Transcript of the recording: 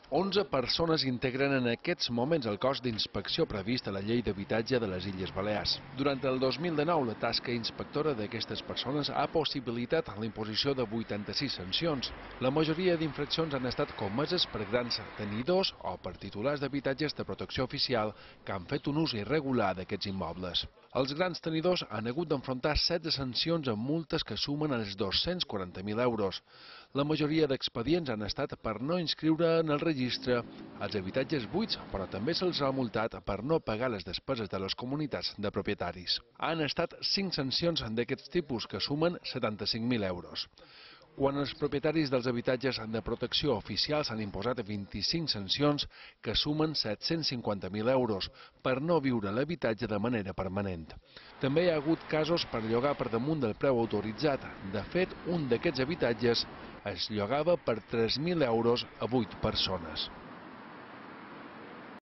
11 persones integren en aquests moments el cos d'inspecció previst a la Llei d'Habitatge de les Illes Balears. Durant el 2019, la tasca inspectora d'aquestes persones ha possibilitat la imposició de 86 sancions. La majoria d'infraccions han estat comeses per grans tenidors o per titulars d'habitatges de protecció oficial que han fet un ús irregular d'aquests immobles. Els grans tenidors han hagut d'enfrontar 16 sancions amb multes que sumen els 240.000 euros. La majoria d'expedients han estat per no inscriure en el registre els habitatges buits, però també se'ls ha multat per no pagar les despeses de les comunitats de propietaris. Han estat 5 sancions d'aquests tipus que sumen 75.000 euros. Quan els propietaris dels habitatges de protecció oficial s'han imposat 25 sancions que sumen 750.000 euros per no viure l'habitatge de manera permanent. També hi ha hagut casos per llogar per damunt del preu autoritzat. De fet, un d'aquests habitatges es llogava per 3.000 euros a 8 persones.